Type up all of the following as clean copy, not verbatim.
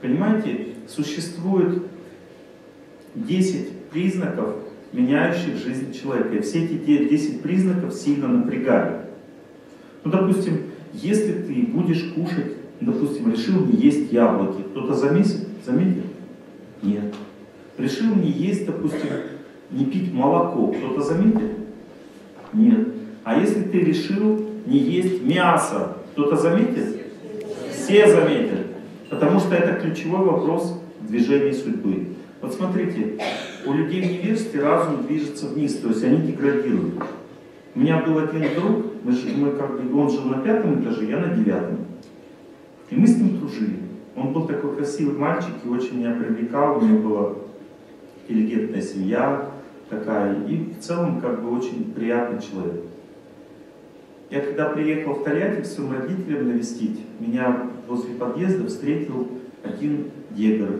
Понимаете, существует 10 признаков, меняющих жизнь человека. И все эти 10 признаков сильно напрягают. Ну, допустим, если ты будешь кушать, допустим, решил не есть яблоки, кто-то заметит? Нет. Решил не есть, допустим, не пить молоко, кто-то заметит? Нет. А если ты решил не есть мясо, кто-то заметит? Все заметят. Потому что это ключевой вопрос в движении судьбы. Вот смотрите, у людей в невежестве разум движется вниз, то есть они деградируют. У меня был один друг, он жил на 5-м этаже, я на 9-м. И мы с ним дружили. Он был такой красивый мальчик и очень меня привлекал, у него была интеллигентная семья такая, и в целом очень приятный человек. Я когда приехал в Тольятти к своим родителям навестить, меня возле подъезда встретил один дегар.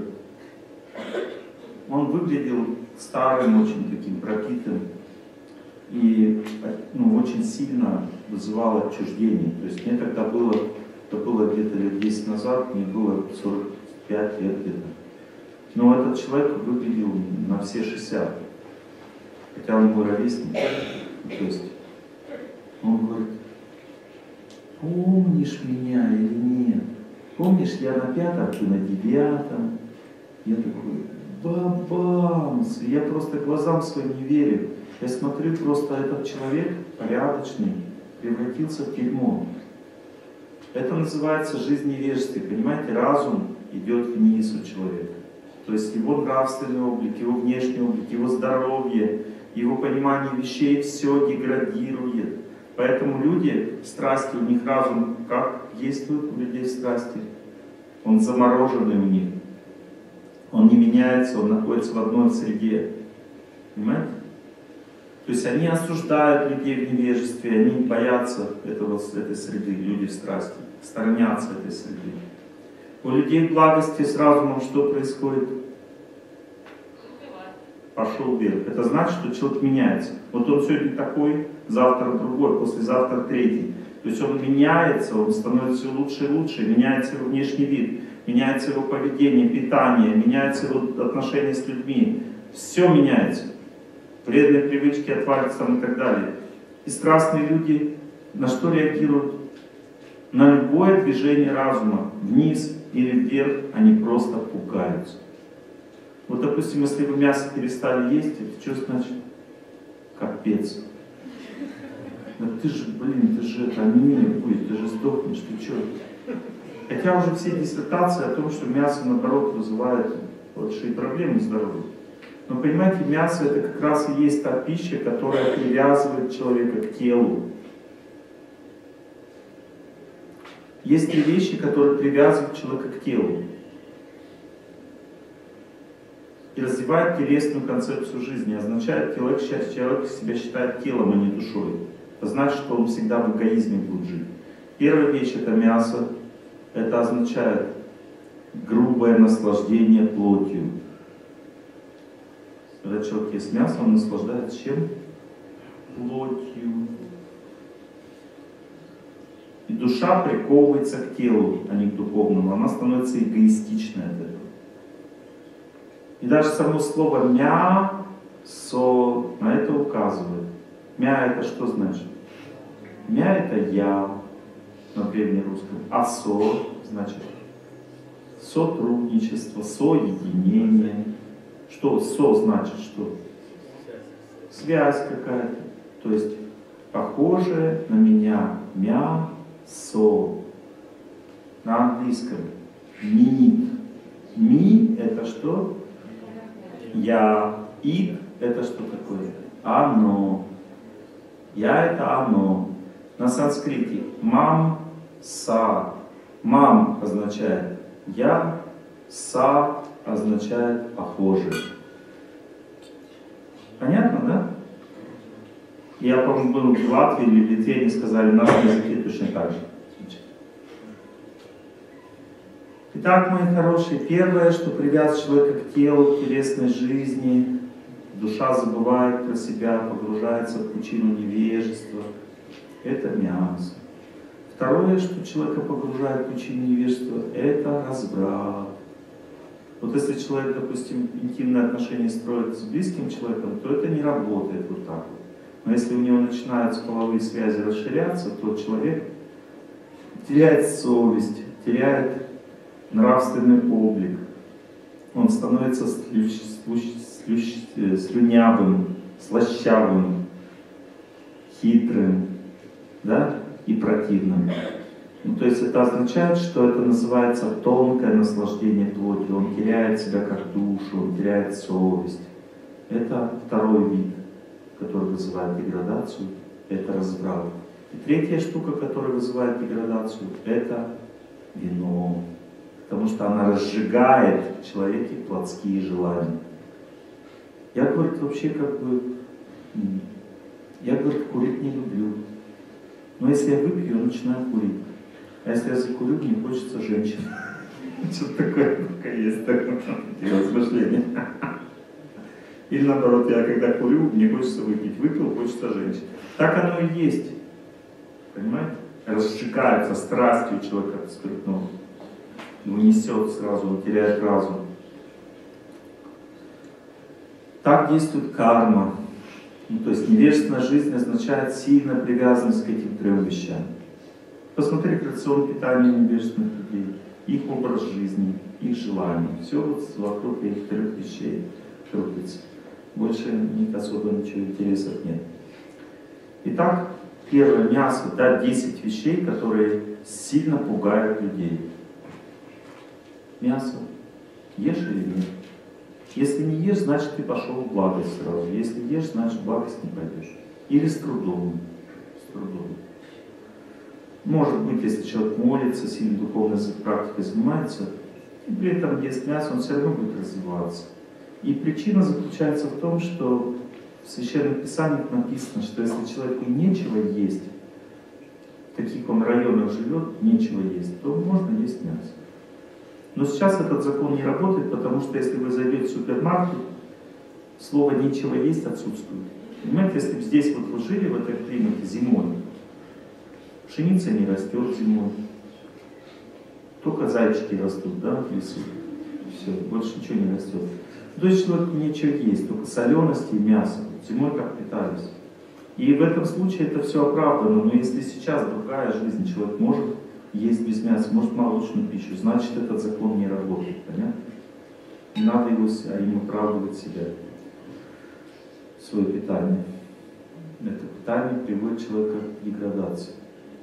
Он выглядел старым, очень таким пропитым и очень сильно вызывал отчуждение. То есть мне тогда было, это было где-то лет 10 назад, мне было 45 лет где-то. Но этот человек выглядел на все 60, хотя он мой ровесник. То есть он говорит: помнишь меня или нет? Помнишь, я на 5-м, ты на 9-м? Я такой: бабамс! Я просто глазам своим не верю. Я смотрю, просто этот человек порядочный превратился в дерьмо. Это называется жизнь невежества. Понимаете, разум идет вниз у человека. То есть его нравственный облик, его внешний облик, его здоровье, его понимание вещей, все деградирует. Поэтому люди, страсти, у них разум как действует у людей страсти? Он замороженный у них. Он не меняется, он находится в одной среде. Понимаете? То есть они осуждают людей в невежестве, они боятся этой среды, люди в страсти, сторонятся этой среды. У людей в благости с разумом что происходит? Пошел вверх. Это значит, что человек меняется. Вот он сегодня такой, завтра другой, послезавтра третий. То есть он меняется, он становится лучше и лучше, меняется его внешний вид, меняется его поведение, питание, меняется его отношения с людьми. Все меняется. Вредные привычки отвалятся там и так далее. И страстные люди на что реагируют? На любое движение разума, вниз или вверх, они просто пугаются. Вот, допустим, если вы мясо перестали есть, это что значит? Капец. Да ты же, анемия будет, ты же сдохнешь, ты что? Хотя уже все диссертации о том, что мясо, наоборот, вызывает большие проблемы здоровья. Но понимаете, мясо это как раз и есть та пища, которая привязывает человека к телу. Есть 3 вещи, которые привязывают человека к телу. И развивает телесную концепцию жизни. Означает, человек себя считает телом, а не душой. Это значит, что он всегда в эгоизме будет жить. Первая вещь это мясо. Это означает грубое наслаждение плотью. Когда человек ест мясо, он наслаждается чем? Плотью. И душа приковывается к телу, а не к духовному. Она становится эгоистичной от этого. И даже само слово мясо на это указывает. Мя это что значит? Мя это я на древнерусском. А со значит сотрудничество, соединение. Что со значит что? Связь какая-то. То есть похожее на меня. Мя-со. На английском. Ми. Ми это что? Я. Ид это что такое? Оно. Я это оно. На санскрите мам-са. Мам означает я, са означает похожий. Понятно, да? Я, по-моему, был в Латвии или в Литве, они сказали, на нашем языке точно так же. Итак, мои хорошие, первое, что привязывает человека к телу, к телесной жизни, душа забывает про себя, погружается в пучину невежества, это мясо. Второе, что человека погружает в пучину невежества, это разврат. Вот если человек, допустим, интимные отношения строит с близким человеком, то это не работает вот так вот. Но если у него начинаются половые связи расширяться, то человек теряет совесть, теряет нравственный облик. Он становится слюнявым, слащавым, хитрым, да, и противным. Ну, то есть это означает, что это называется тонкое наслаждение плотью. Он теряет себя как душу, он теряет совесть. Это второй вид, который вызывает деградацию, это разврат. И третья штука, которая вызывает деградацию, это вино. Потому что она разжигает в человеке плотские желания. Я, говорит, вообще я, говорит, курить не люблю. Но если я выпью, я начинаю курить. А если я закурю, мне хочется женщин. Что-то такое есть, такие размышления. Или наоборот, я когда курю, мне хочется выпить. Выпил, хочется женщин. Так оно и есть. Понимаете? Разжигается страстью человека спиртного. Его несет сразу, он теряет разум. Так действует карма. Ну, то есть невежественная жизнь означает сильная привязанность к этим трем вещам. Посмотри рацион питания невежественных людей, их образ жизни, их желания. Все вот вокруг этих трех вещей крутится. Больше них особо ничего интересов нет. Итак, первое, мясо, да, 10 вещей, которые сильно пугают людей. Мясо. Ешь или нет? Если не ешь, значит ты пошел в благость сразу. Если ешь, значит в благость не пойдешь. Или с трудом. С трудом. Может быть, если человек молится, сильно духовной практикой занимается, и при этом ест мясо, он все равно будет развиваться. И причина заключается в том, что в Священных Писаниях написано, что если человеку нечего есть, в таких он районах живет, нечего есть, то можно есть мясо. Но сейчас этот закон не работает, потому что если вы зайдете в супермаркет, слово «нечего есть» отсутствует. Понимаете, если бы здесь вот вы жили в этой климате зимой, пшеница не растет зимой, только зайчики растут, да, в лесу. Все, больше ничего не растет. То есть человеку нечего есть, только солености и мясо. Зимой как питались. И в этом случае это все оправдано. Но если сейчас другая жизнь, человек может есть без мяса, может молочную пищу, значит этот закон не работает, понятно? Не надо им оправдывать себя, свое питание. Это питание приводит человека к деградации.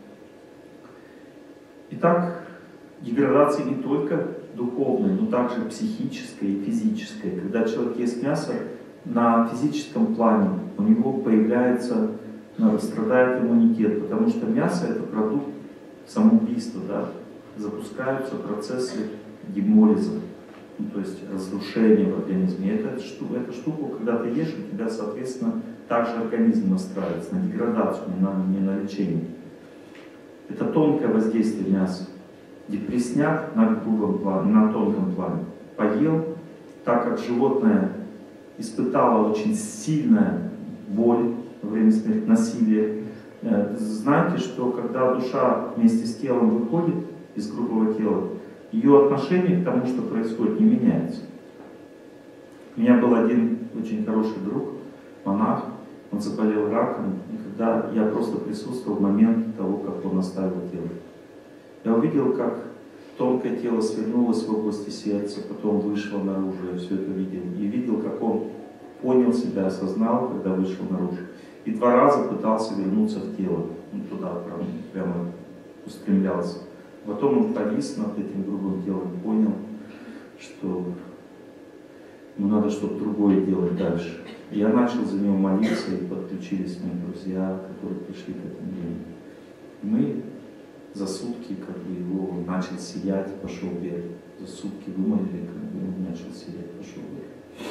Итак, деградация не только духовная, но также психическая и физическая. Когда человек ест мясо, на физическом плане у него появляется, страдает иммунитет, потому что мясо это продукт самоубийства, да? Запускаются процессы гемолиза, ну, то есть разрушения в организме. Эту штуку, когда ты ешь, у тебя, соответственно, также организм настраивается на деградацию, не на лечение. Это тонкое воздействие мяса. Депресняк на грубом плане, на тонком плане. Поел, так как животное испытало очень сильную боль во время смерти, насилия. Знаете, что когда душа вместе с телом выходит из грубого тела, ее отношение к тому, что происходит, не меняется. У меня был один очень хороший друг, монах, он заболел раком, и когда я просто присутствовал в момент того, как он оставил тело. Я увидел, как тонкое тело свернулось в области сердца, потом вышло наружу, я все это видел. И видел, как он понял себя, осознал, когда вышел наружу. И 2 раза пытался вернуться в тело, туда прямо устремлялся. Потом он повис над этим грубым телом, понял, что ему надо что-то другое делать дальше. И я начал за него молиться, и подключились мои друзья, которые пришли к этому времени. Мы за сутки, как бы его начал сиять, пошел вверх. За сутки вымолили, как бы он начал сиять, пошел вверх.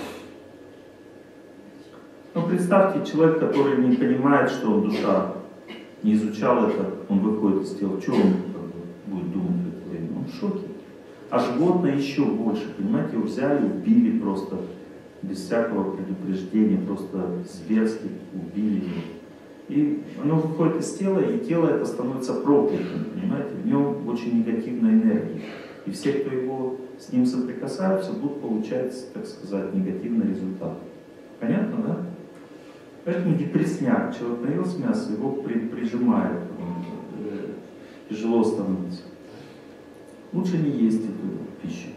Ну, представьте, человек, который не понимает, что он душа, не изучал это, он выходит из тела, что он будет думать в это время? Он в шоке. А животное еще больше, понимаете, его взяли, убили просто, без всякого предупреждения, просто зверски убили его. И оно выходит из тела, и тело это становится проклятым, понимаете, в нем очень негативная энергия. И все, кто с ним соприкасаются, будут получать, так сказать, негативный результат. Понятно, да? Поэтому депрессняк. Человек наелся мяса, его прижимает, тяжело становится. Лучше не есть эту пищу.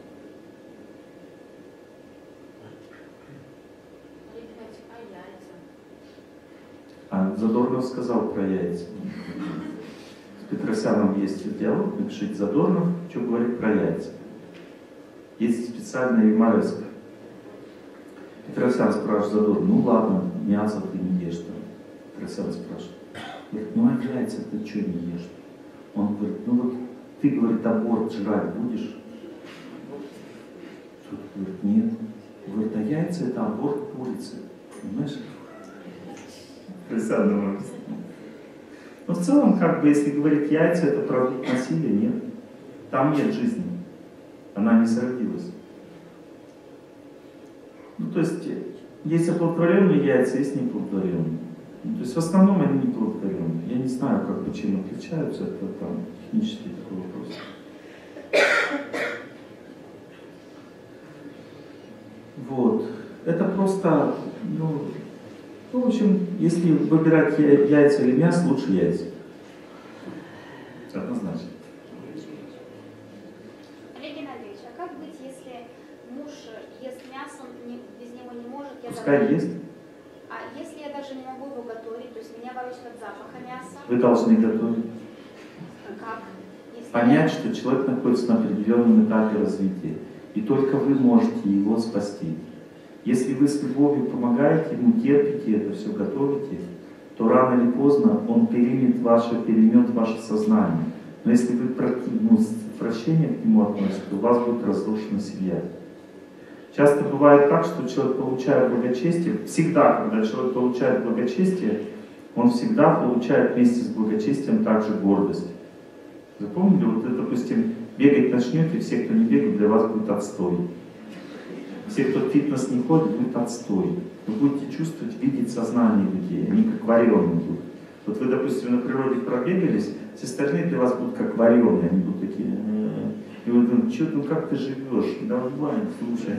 А Задорнов сказал про яйца. С Петросяном есть диалог, напишите Задорнов, что говорит про яйца. Есть специальная юмореска. Петросян спрашивает Задорнов, ну ладно, мясо ты не ешь там. Петросян спрашивает, говорит, ну а яйца ты что не ешь? Он говорит, ну вот ты, говорит, аборт жрать будешь? Тот говорит, нет. Говорит, а яйца это аборт курицы. Понимаешь? Петросян. Но в целом, как бы, если говорить яйца, это продукт насилия, нет. Там нет жизни. Она не зародилась. Ну, то есть оплодотворенные яйца, есть неоплодотворенные. Ну, то есть в основном они неоплодотворенные. Я не знаю, как бы, чем отличаются, это там технический такой вопрос. Вот. Это просто, ну, в общем, если выбирать яйца или мясо, лучше яйца. Однозначно. Олег Геннадьевич, а как быть, если муж ест мясо, без него не может? Пускай ест. А если я даже не могу его готовить, то есть меня ворочит от запаха мяса? Вы должны готовить. Как? Понять, что человек находится на определенном этапе развития. И только вы можете его спасти. Если вы с любовью помогаете ему, терпите это все, готовите, то рано или поздно он переймет ваше сознание. Но если вы с отвращением к нему относитесь, то у вас будет разрушена семья. Часто бывает так, что человек получает благочестие. Всегда, когда человек получает благочестие, он всегда получает вместе с благочестием также гордость. Запомнили? Вот вы, допустим, бегать начнете, все, кто не бегает, для вас будет отстой. Все, кто в фитнес не ходит, будет отстой. Вы будете чувствовать, видеть сознание людей, они как вареные будут. Вот вы, допустим, на природе пробегались, все остальные для вас будут как вареные, они будут такие. И вы думаете, что ну как ты живешь? Давай, слушай.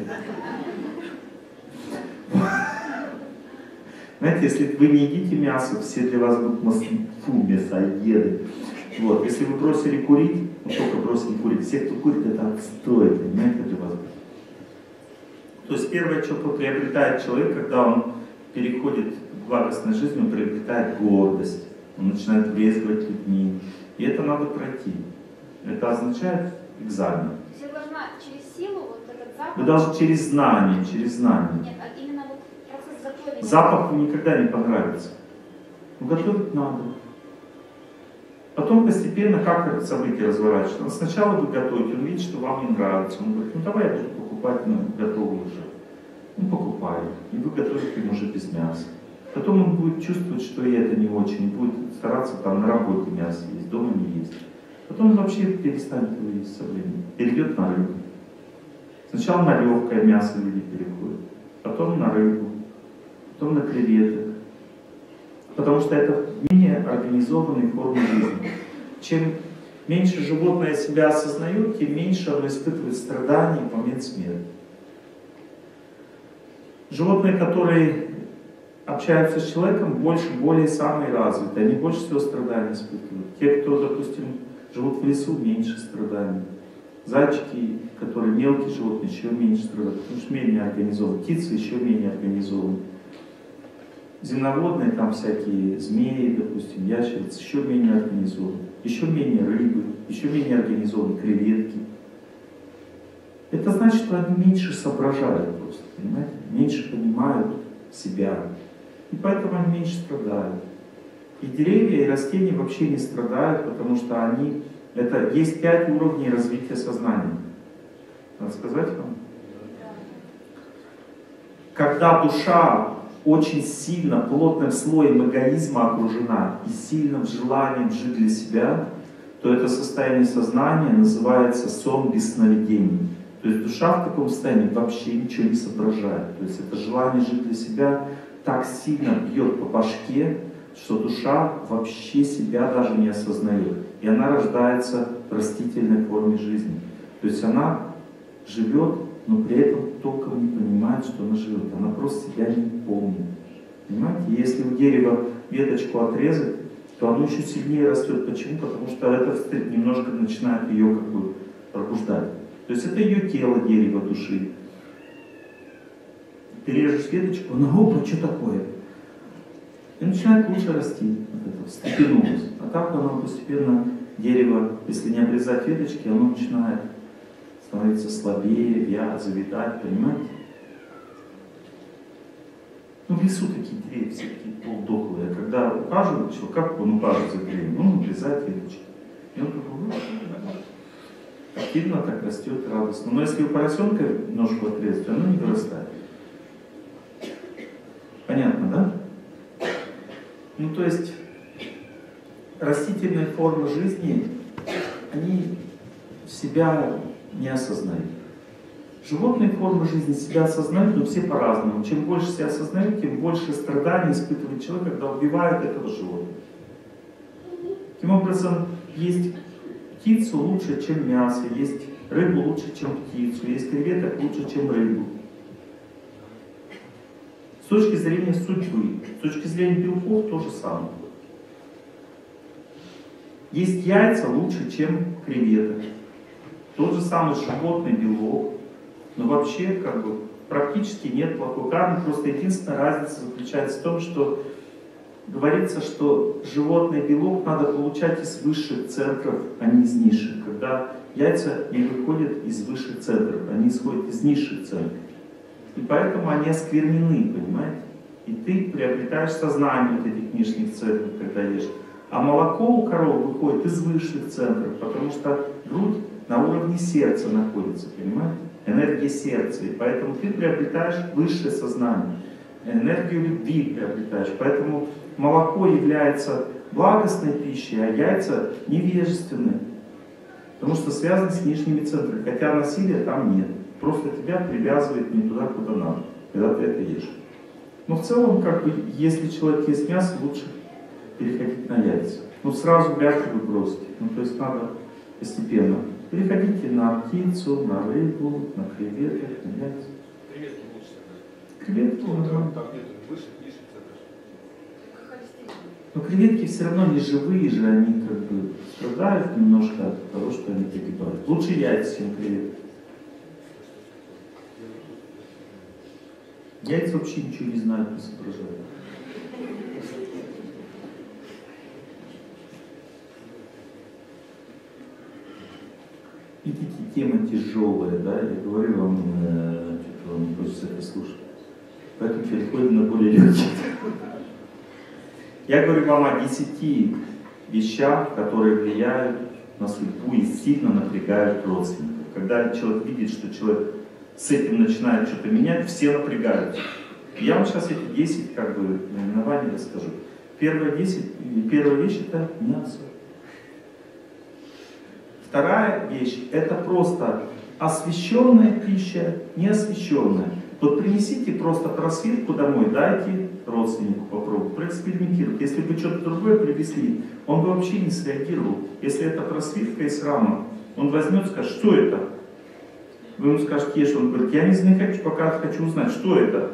Знаете, если вы не едите мясо, все для вас будут мясоеды. Вот. Если вы бросили курить, только бросили курить, все, кто курит, это отстой, понимаете, для вас. То есть первое, что приобретает человек, когда он переходит к благостной жизни, он приобретает гордость, он начинает брезговать людьми. И это надо пройти. Это означает экзамен. То есть я должна через силу вот этот запах? Вы должны через знание. Нет, а именно вот процесс готовить. Запах вам никогда не понравится. Но готовить надо. Потом постепенно как это событие разворачивается. Сначала вы готовите, он видит, что вам не нравится. Он говорит, ну давай я буду покупать готовый уже. Он покупает. И вы готовите ему уже без мяса. Потом он будет чувствовать, что и это не очень. Будет стараться там на работе мясо есть, дома не есть. Потом он вообще перестанет его есть со временем. Перейдет на рыбу. Сначала на легкое мясо люди переходят. Потом на рыбу. Потом на креветок. Потому что это менее организованные формы жизни. Чем меньше животное себя осознает, тем меньше оно испытывает страдания в момент смерти. Животные, которые общаются с человеком, более самые развитые, они больше всего страданий испытывают. Те, кто, допустим, живут в лесу, меньше страданий. Зайчики, которые мелкие животные, еще меньше страдают, потому что менее организованы. Птицы еще менее организованы. Земноводные, там всякие змеи, допустим, ящерицы, еще менее организованы. Еще менее рыбы, еще менее организованы креветки. Это значит, что они меньше соображают просто, понимаете? Меньше понимают себя. И поэтому они меньше страдают. И деревья, и растения вообще не страдают, потому что есть 5 уровней развития сознания. Надо сказать вам? Когда душа очень сильно, плотным слоем эгоизма окружена и сильным желанием жить для себя, то это состояние сознания называется сон без сновидений. То есть душа в таком состоянии вообще ничего не соображает. То есть это желание жить для себя так сильно бьет по башке, что душа вообще себя даже не осознает. И она рождается в растительной форме жизни. То есть она живет, но при этом толком не понимает, что она живет. Она просто себя не помнит. Понимаете? Если у дерева веточку отрезать, то оно еще сильнее растет. Почему? Потому что это немножко начинает ее как бы пробуждать. То есть это ее тело, дерево души. Ты режешь веточку, она, опа, что такое? И начинает лучше расти. Вот это, встрепенулось. А так оно постепенно, дерево, если не обрезать веточки, оно начинает становиться слабее, вять, завитать, понимаете? Ну, в лесу такие деревья, все такие полдохлые. Когда ухаживают, как он ухаживает за деревьем? Он обрезает веточки. И он такой, активно так растет, радостно. Но если у поросенка ножку отрезать, оно не вырастает. Понятно, да? Ну, то есть, растительные формы жизни, они себя не осознают. Животные формы жизни себя осознают, но все по-разному. Чем больше себя осознают, тем больше страданий испытывает человек, когда убивает этого животного. Таким образом, есть птицу лучше, чем мясо, есть рыбу лучше, чем птицу, есть креветок лучше, чем рыбу. С точки зрения судьбы, с точки зрения белков то же самое. Есть яйца лучше, чем креветок. Тот же самый животный белок. Но вообще, как бы, практически нет плохой кармы. Просто единственная разница заключается в том, что говорится, что животный белок надо получать из высших центров, а не из низших. Когда яйца не выходят из высших центров, они исходят из низших центров. И поэтому они осквернены, понимаете? И ты приобретаешь сознание вот этих нижних центров, когда ешь. А молоко у коров выходит из высших центров, потому что грудь на уровне сердца находится, понимаете? Энергия сердца. И поэтому ты приобретаешь высшее сознание. Энергию любви приобретаешь. Поэтому молоко является благостной пищей, а яйца невежественной. Потому что связаны с нижними центрами. Хотя насилия там нет. Просто тебя привязывает не туда, куда надо, когда ты это ешь. Но в целом, как бы, если человек ест мясо, лучше переходить на яйца. Но сразу вряд ли вы бросите. Ну, то есть надо постепенно. Переходите на птицу, на рыбу, на креветок, на яйца. Креветки лучше тогда. Креветки, Там ну, где-то выше, ниже центр. но креветки все равно не живые же, они как бы страдают немножко от того, что они погибают. Лучше яйца, чем креветки. Яйца вообще ничего не знают, не соображают. Видите, тема тяжелая, да, я говорю вам, что-то вам не хочется это слушать. Поэтому переходим на более легкие. Я говорю вам о 10 вещах, которые влияют на судьбу и сильно напрягают родственников. Когда человек видит, что человек с этим начинает что-то менять, все напрягаются. Я вам сейчас эти 10 как бы наименований расскажу. Первая вещь это мясо. Вторая вещь это просто освященная пища, неосвященная. Вот принесите просто просвирку домой, дайте родственнику попробовать, проэкспериментировать. Если бы что-то другое привезли, он бы вообще не среагировал. Если это просвирка из храма, он возьмет и скажет, что это? Вы ему скажете, ешь, он говорит, я не знаю, пока хочу узнать, что это.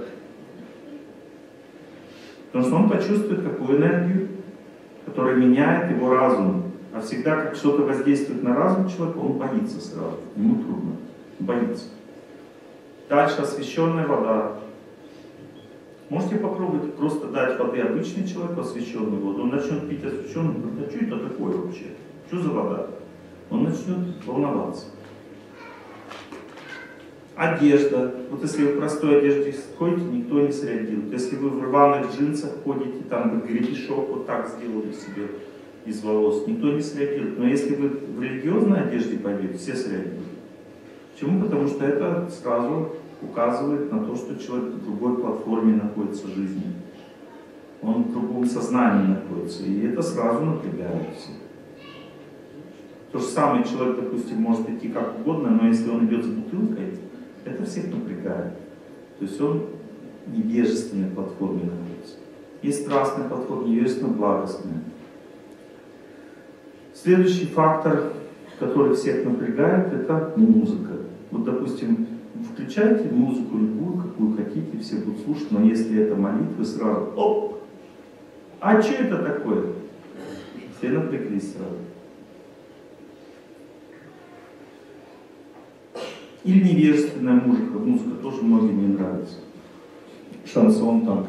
Потому что он почувствует какую энергию, которая меняет его разум. А всегда, как что-то воздействует на разум человека, он боится сразу. Ему трудно. Боится. Дальше освященная вода. Можете попробовать просто дать воды обычный человеку, освященную воду. Он начнет пить освященную, он говорит, а что это такое вообще? Что за вода? Он начнет волноваться. Одежда. Вот если вы в простой одежде ходите, никто не среагирует. Если вы в рваных джинсах ходите, там гребешок вот так сделали себе из волос, никто не среагирует. Но если вы в религиозной одежде пойдете, все среагируют. Почему? Потому что это сразу указывает на то, что человек в другой платформе находится в жизни. Он в другом сознании находится. И это сразу напрягает всех. То же самое человек, допустим, может идти как угодно, но если он идет с бутылкой, это всех напрягает. То есть он в невежественной платформе находится. Есть страстная платформа, невежественная, благостная. Следующий фактор который всех напрягает, это музыка. Вот, допустим, включайте музыку любую, какую хотите, все будут слушать, но если это молитвы, сразу оп! А что это такое? Все напряглись сразу. Или невежественная музыка. Музыка тоже многим не нравится. Шансон там.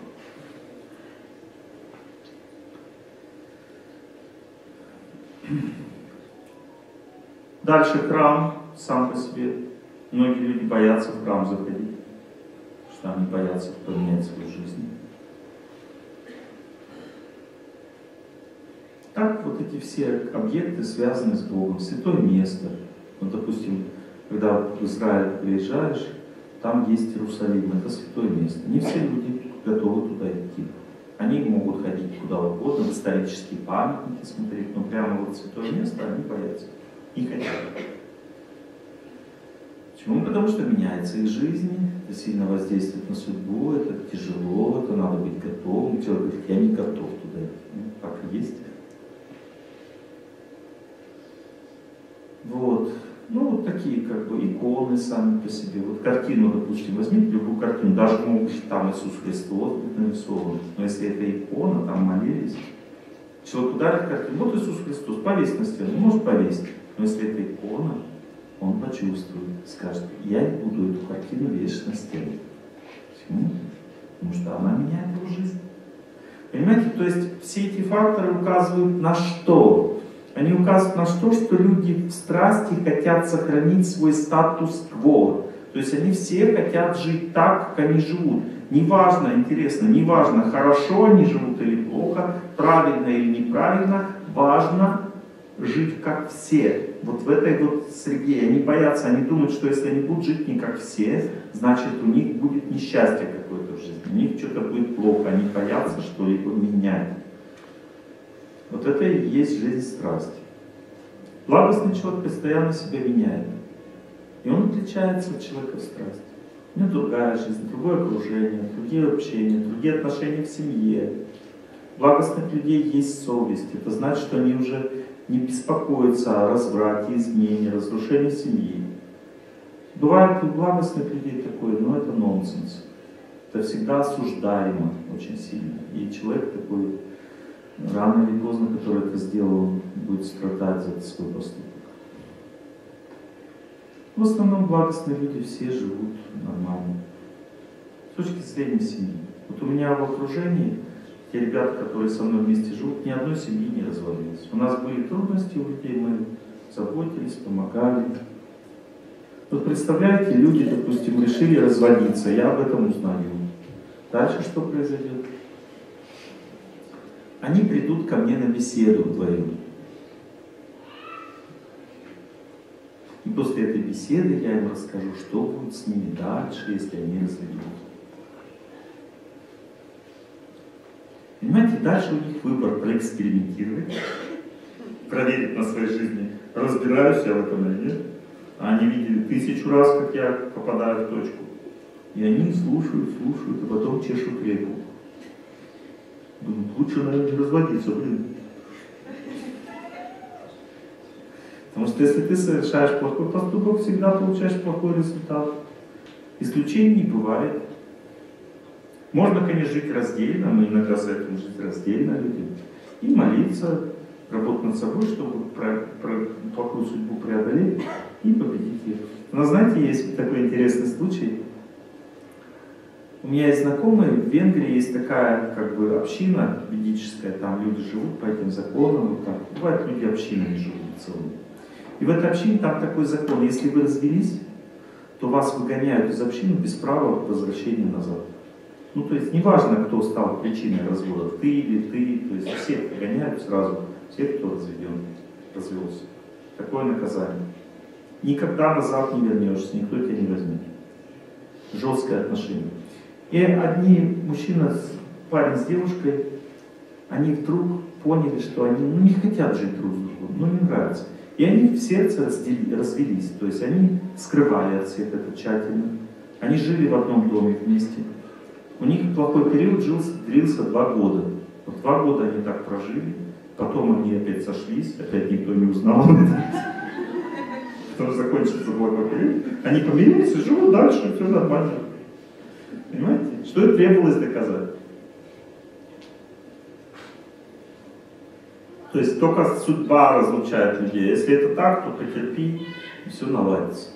Дальше храм сам по себе. Многие люди боятся в храм заходить, потому что они боятся поменять свою жизнь. Так вот эти все объекты связаны с Богом. Святое место. Вот, допустим, когда в Израиль приезжаешь, там есть Иерусалим, это святое место. Не все люди готовы туда идти. Они могут ходить куда угодно, в исторические памятники смотреть, но прямо вот святое место они боятся. Не хотят. Почему? Потому что меняется их жизнь, это сильно воздействует на судьбу, это тяжело, это надо быть готовым. Человек говорит, я не готов туда идти. Ну, так и есть. Вот. Ну, вот такие как бы иконы сами по себе. Вот картину, допустим, возьмите любую картину, даже могут быть там Иисус Христос будет нарисован. Но если это икона, там молились, человек ударит картину, вот Иисус Христос, повесь на стену, может повесить. Но если это икона, он почувствует, скажет, я не буду эту картину вешать на стену. Почему? Потому что она меняет его жизнь. Понимаете, то есть все эти факторы указывают на что? Они указывают на то, что люди в страсти хотят сохранить свой статус-кво. То есть они все хотят жить так, как они живут. Неважно, интересно, неважно, хорошо они живут или плохо, правильно или неправильно, важно жить как все. Вот в этой вот среде. Они боятся, они думают, что если они будут жить не как все, значит у них будет несчастье какое-то в жизни. У них что-то будет плохо. Они боятся что-либо менять. Вот это и есть жизнь страсти. Благостный человек постоянно себя меняет. И он отличается от человека в страсти. У него другая жизнь, другое окружение, другие общения, другие отношения в семье. У благостных людей есть совесть. Это значит, что они уже не беспокоятся о разврате, измене, разрушении семьи. Бывает у благостных людей такое, но это нонсенс. Это всегда осуждаемо очень сильно. И человек такой, рано или поздно, который это сделал, будет страдать за свой поступок. В основном благостные люди все живут нормально. С точки зрения семьи. Вот у меня в окружении те ребята, которые со мной вместе живут, ни одной семьи не развалилось. У нас были трудности у людей, мы заботились, помогали. Вот представляете, люди, допустим, решили разводиться, я об этом узнаю. Дальше что произойдет? Они придут ко мне на беседу вдвоем. И после этой беседы я им расскажу, что будет с ними дальше, если они разведутся. Понимаете, дальше у них выбор проэкспериментировать, проверить на своей жизни, разбираюсь я в этом или нет. А они видели 1000 раз, как я попадаю в точку. И они слушают, а потом чешут репу. Думают, лучше, наверное, не разводиться, блин. Потому что если ты совершаешь плохой поступок, всегда получаешь плохой результат. Исключений не бывает. Можно, конечно, жить раздельно, мы иногда советуем жить раздельно людям. И молиться, работать над собой, чтобы плохую судьбу преодолеть и победить ее. Но знаете, есть такой интересный случай. У меня есть знакомые, в Венгрии есть такая как бы община ведическая, там люди живут по этим законам, вот так. Бывает, люди общинами живут целыми. И в этой общине там такой закон, если вы развелись, то вас выгоняют из общины без права возвращения назад. Ну, то есть, неважно, кто стал причиной развода, ты или ты, то есть, всех выгоняют сразу, всех, кто развелся. Такое наказание. Никогда назад не вернешься, никто тебя не возьмет. Жесткое отношение. И одни мужчина, парень с девушкой, они вдруг поняли, что они не хотят жить друг с другом, не нравится. И они в сердце развелись, то есть они скрывали от всех это тщательно. Они жили в одном доме вместе. У них плохой период длился 2 года. Вот 2 года они так прожили, потом они опять сошлись, опять никто не узнал. Потому что закончится благой период. Они помирились и живут дальше, все нормально. Понимаете? Что и требовалось доказать. То есть только судьба разлучает людей. Если это так, то потерпи, и все наладится.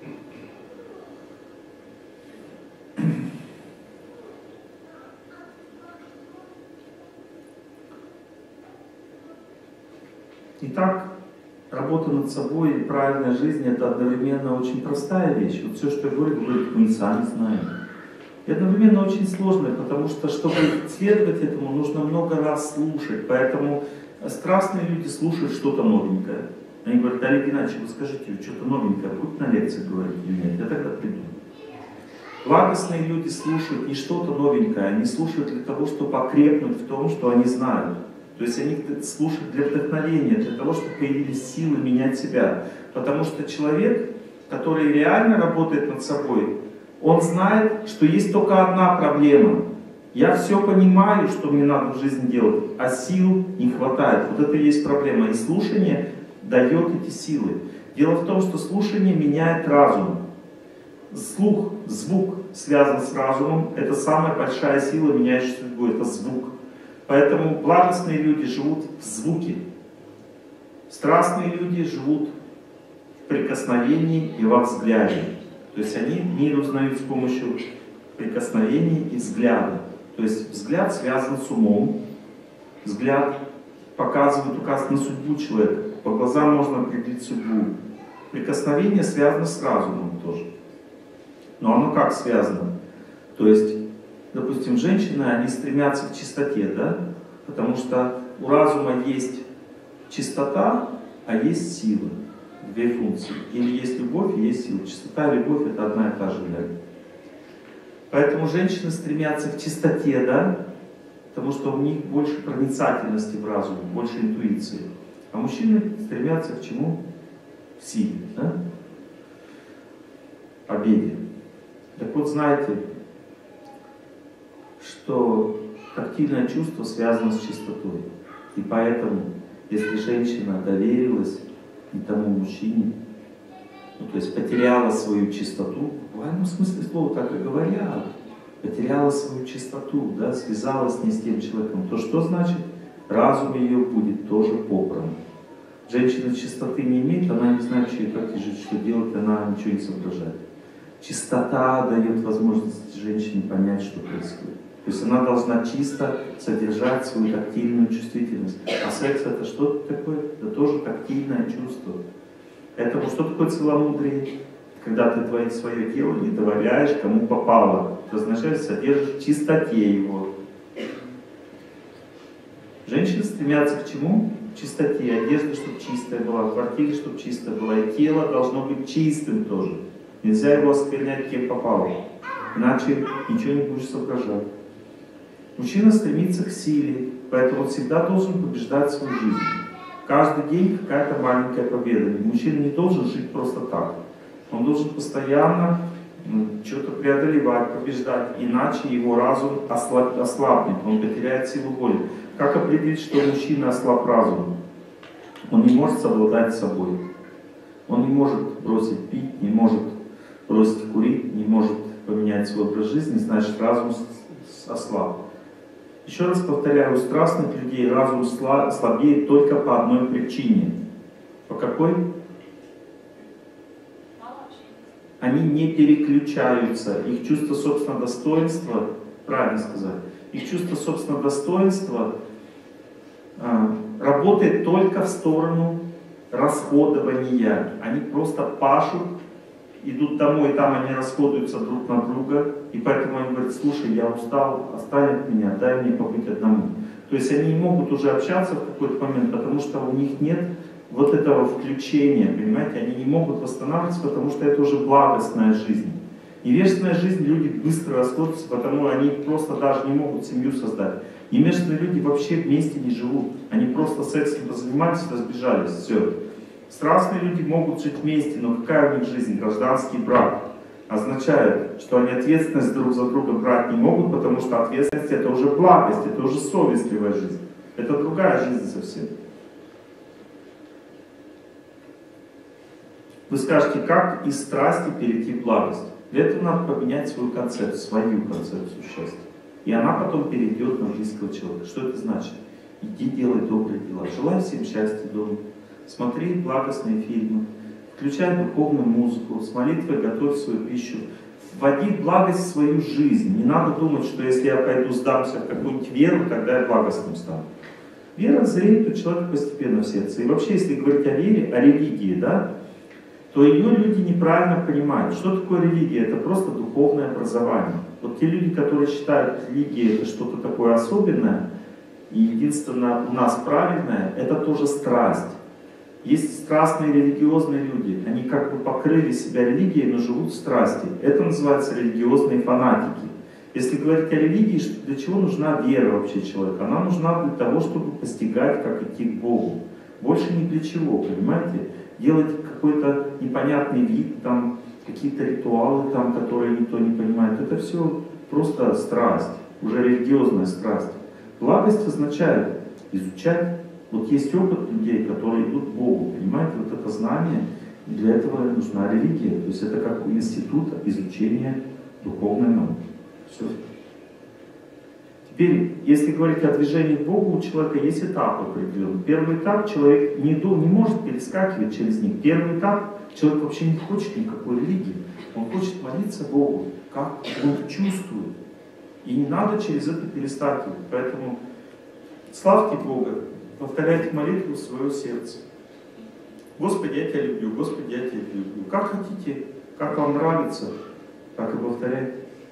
Итак, работа над собой и правильная жизнь — это одновременно очень простая вещь. Вот все, что я говорю, мы и сами знаем. И одновременно очень сложная, потому что, чтобы следовать этому, нужно много раз слушать. Поэтому страстные люди слушают что-то новенькое. Они говорят: Олег Геннадьевич, вы скажите, что-то новенькое будете на лекции говорить или нет? Я тогда приду. Благостные люди слушают не что-то новенькое, они слушают для того, чтобы окрепнуть в том, что они знают. То есть они слушают для вдохновения, для того, чтобы появились силы менять себя. Потому что человек, который реально работает над собой, он знает, что есть только одна проблема. Я все понимаю, что мне надо в жизни делать, а сил не хватает. Вот это и есть проблема. И слушание дает эти силы. Дело в том, что слушание меняет разум. Слух, звук связан с разумом. Это самая большая сила, меняющая судьбу. Это звук. Поэтому благостные люди живут в звуке. Страстные люди живут в прикосновении и во взгляде. То есть они мир узнают с помощью прикосновений и взгляда. То есть взгляд связан с умом. Взгляд показывает, указывает на судьбу человека. По глазам можно определить судьбу. Прикосновение связано с разумом тоже. Но оно как связано? То есть, допустим, женщины, они стремятся к чистоте, да? Потому что у разума есть чистота, а есть сила. Две функции. Или есть любовь, и есть сила. Чистота и любовь — это одна и та же энергия. Поэтому женщины стремятся к чистоте, да? Потому что у них больше проницательности в разуме, больше интуиции. А мужчины стремятся к чему? К силе, да? Победе. Так вот, знаете, что тактильное чувство связано с чистотой. И поэтому, если женщина доверилась не тому мужчине, ну, то есть потеряла свою чистоту, в буквальном смысле слова так и говорят, потеряла свою чистоту, да, связалась не с тем человеком, то что значит? Разум ее будет тоже попран. Женщина чистоты не имеет, она не знает, как ей жить, что делать, она ничего не соображает. Чистота дает возможность женщине понять, что происходит. То есть она должна чисто содержать свою тактильную чувствительность. А секс — это что такое? Это тоже тактильное чувство. Поэтому что такое целомудрие? Когда ты свое тело не доволяешь, кому попало. Это означает, содержишь в чистоте его. Женщины стремятся к чему? К чистоте. Одежда, чтобы чистая была, в квартире, чтобы чистая была. И тело должно быть чистым тоже. Нельзя его осквернять, кем попало. Иначе ничего не будешь соображать. Мужчина стремится к силе, поэтому он всегда должен побеждать свою жизнь. Каждый день какая-то маленькая победа. Мужчина не должен жить просто так. Он должен постоянно что-то преодолевать, побеждать, иначе его разум ослабнет, он потеряет силу воли. Как определить, что мужчина ослаб разум? Он не может совладать с собой. Он не может бросить пить, не может бросить курить, не может поменять свой образ жизни, значит разум ослаб. Еще раз повторяю, у страстных людей разум слабеет только по одной причине. По какой? Они не переключаются. Их чувство собственного достоинства, правильно сказать, их чувство собственного достоинства работает только в сторону расходования. Они просто пашут, идут домой, там они расходуются друг на друга, и поэтому они говорят: слушай, я устал, оставь от меня, дай мне побыть одному. То есть они не могут уже общаться в какой-то момент, потому что у них нет вот этого включения, понимаете, они не могут восстанавливаться, потому что это уже благостная жизнь. Невежественная жизнь, люди быстро расходятся, потому они просто даже не могут семью создать. Невежественные люди вообще вместе не живут, они просто сексом позанимались, разбежались, все. Страстные люди могут жить вместе, но какая у них жизнь? Гражданский брак. Означает, что они ответственность друг за друга брать не могут, потому что ответственность — это уже благость, это уже совестливая жизнь. Это другая жизнь совсем. Вы скажете, как из страсти перейти в благость? Для этого надо поменять свою концепцию счастья. И она потом перейдет на близкого человека. Что это значит? Иди делай добрые дела. Желаю всем счастья дома. Смотри благостные фильмы. Включай духовную музыку. С молитвой готовь свою пищу. Вводи благость в свою жизнь. Не надо думать, что если я пойду сдамся в какую-нибудь веру, тогда я благостным стану. Вера зреет у человека постепенно в сердце. И вообще, если говорить о вере, о религии, да, то ее люди неправильно понимают. Что такое религия? Это просто духовное образование. Вот те люди, которые считают, религия это что-то такое особенное, и единственное у нас правильное, это тоже страсть. Есть страстные религиозные люди, они как бы покрыли себя религией, но живут в страсти. Это называется религиозные фанатики. Если говорить о религии, для чего нужна вера вообще человека? Она нужна для того, чтобы постигать, как идти к Богу. Больше ни для чего, понимаете? Делать какой-то непонятный вид, там, какие-то ритуалы, там, которые никто не понимает. Это все просто страсть, уже религиозная страсть. Благость означает изучать. Вот есть опыт людей, которые идут к Богу, понимаете, вот это знание, и для этого нужна религия. То есть это как у института изучения духовной науки. Все. Теперь, если говорить о движении к Богу, у человека есть этап определенный. Первый этап человек не может перескакивать через них. Первый этап человек вообще не хочет никакой религии. Он хочет молиться Богу, как он чувствует. И не надо через это перескакивать. Поэтому славьте Бога. Повторяйте молитву в свое сердце. Господи, я Тебя люблю, Господи, я Тебя люблю. Как хотите, как вам нравится, так и повторяйте.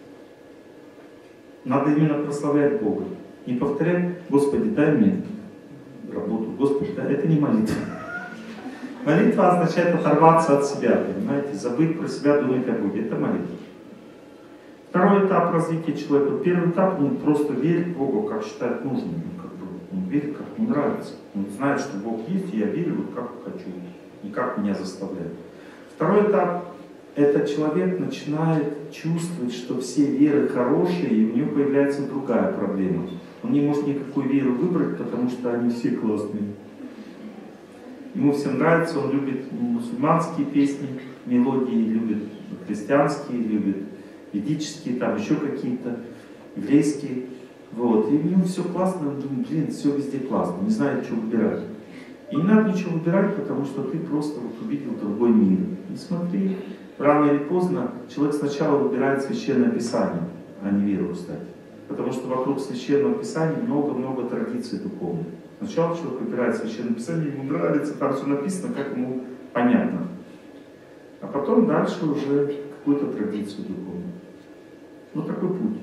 Надо именно прославлять Бога. Не повторять, Господи, дай мне работу, Господи, дай. Это не молитва. Молитва означает оторваться от себя, понимаете, забыть про себя, думать о Боге. Это молитва. Второй этап развития человека. Первый этап, он просто верит в Бога, как считает нужным. Он верит, как ему нравится. Он знает, что Бог есть, и я верю, вот как хочу, не как меня заставляют. Второй этап — это человек начинает чувствовать, что все веры хорошие, и у него появляется другая проблема. Он не может никакую веру выбрать, потому что они все классные. Ему всем нравится, он любит мусульманские песни, мелодии, любит христианские, любит ведические, там еще какие-то, еврейские. Вот. И у него все классно, он думает, блин, все везде классно, не знает, что выбирать. И не надо ничего выбирать, потому что ты просто вот увидел другой мир. И смотри, рано или поздно человек сначала выбирает Священное Писание, а не веру, кстати. Потому что вокруг Священного Писания много-много традиций духовных. Сначала человек выбирает Священное Писание, ему нравится, там все написано, как ему понятно. А потом дальше уже какую-то традицию духовную. Вот такой путь.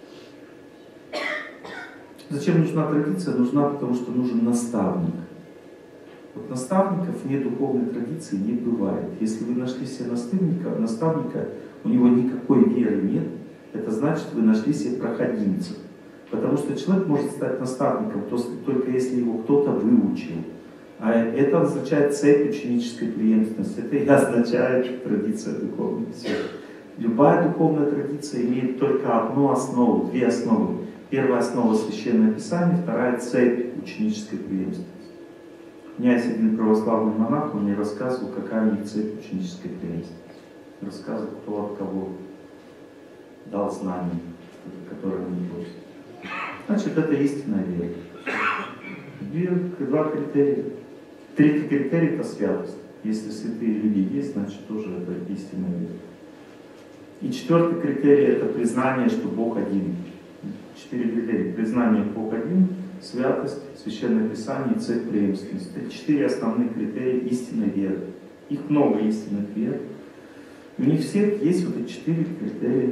Зачем нужна традиция? Нужна, потому что нужен наставник. Вот наставников вне духовной традиции не бывает. Если вы нашли себе наставника, у него никакой веры нет, это значит, вы нашли себе проходимца. Потому что человек может стать наставником только если его кто-то выучил. А это означает цепь ученической преемственности. Это и означает традиция духовная. Все. Любая духовная традиция имеет только одну основу, две основы. Первая основа Священное Писание, вторая цепь ученической преемственности. У меня есть один православный монах, он мне рассказывал, какая у них цепь ученической преемственности. Рассказывал, кто от кого дал знания, которые они просят. Значит, это истинная вера. Два критерия. Третий критерий — это святость. Если святые люди есть, значит тоже это истинная вера. И четвертый критерий — это признание, что Бог один. 4 критерия. Признание Бог один, святость, Священное Писание и цепь преемственности. Это 4 основных критерия истинной веры. Их много истинных вер. У них всех есть вот эти 4 критерия.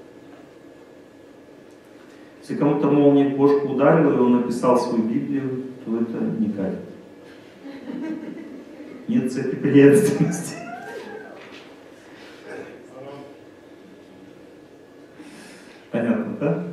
Если кому-то молния в бошку ударила, и он написал свою Библию, то это не кайф. Нет цепи преемственности. Понятно, да?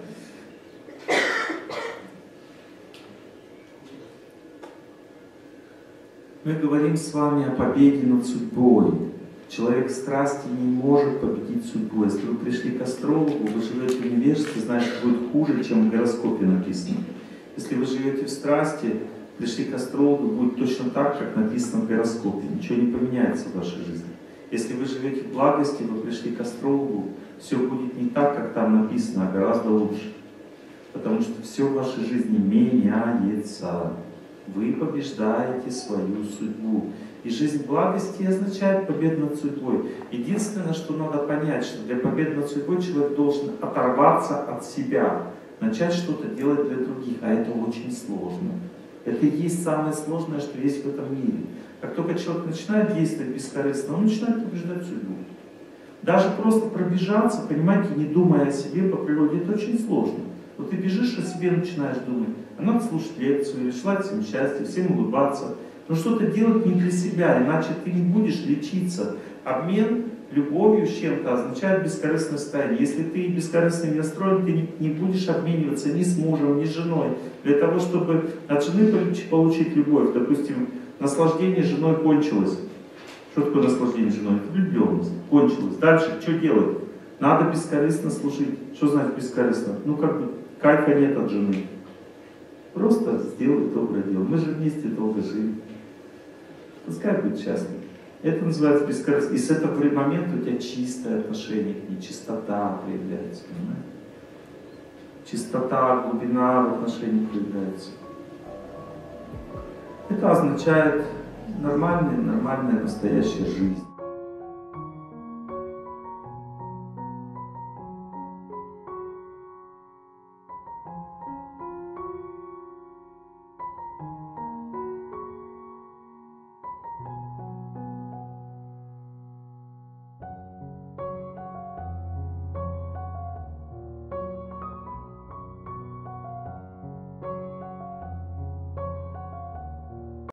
Мы говорим с вами о победе над судьбой. Человек страсти не может победить судьбу. Если вы пришли к астрологу, вы живете в невежестве, значит будет хуже, чем в гороскопе написано. Если вы живете в страсти, пришли к астрологу, будет точно так, как написано в гороскопе. Ничего не поменяется в вашей жизни. Если вы живете в благости, вы пришли к астрологу, все будет не так, как там написано, а гораздо лучше. Потому что все в вашей жизни меняется. Вы побеждаете свою судьбу. И жизнь благости означает победу над судьбой. Единственное, что надо понять, что для победы над судьбой человек должен оторваться от себя, начать что-то делать для других, а это очень сложно. Это и есть самое сложное, что есть в этом мире. Как только человек начинает действовать бескорыстно, он начинает побеждать судьбу. Даже просто пробежаться, понимаете, не думая о себе по природе, это очень сложно. Вот ты бежишь о себе, начинаешь думать, а надо слушать лекцию, желать всем счастья, всем улыбаться. Но что-то делать не для себя, иначе ты не будешь лечиться. Обмен любовью с чем-то означает бескорыстное состояние. Если ты бескорыстно не настроен, ты не будешь обмениваться ни с мужем, ни с женой. Для того, чтобы от жены получить любовь, допустим, наслаждение женой кончилось. Что такое наслаждение женой? Это влюбленность. Кончилось. Дальше что делать? Надо бескорыстно служить. Что значит бескорыстно? Ну как бы кайфа нет от жены. Просто сделай доброе дело. Мы же вместе долго жили. Пускай будет счастлив. Это называется бескорыстно. И с этого момента у тебя чистое отношение к ней, чистота проявляется. Понимаете? Чистота, глубина в отношении проявляется. Это означает нормальная настоящая жизнь.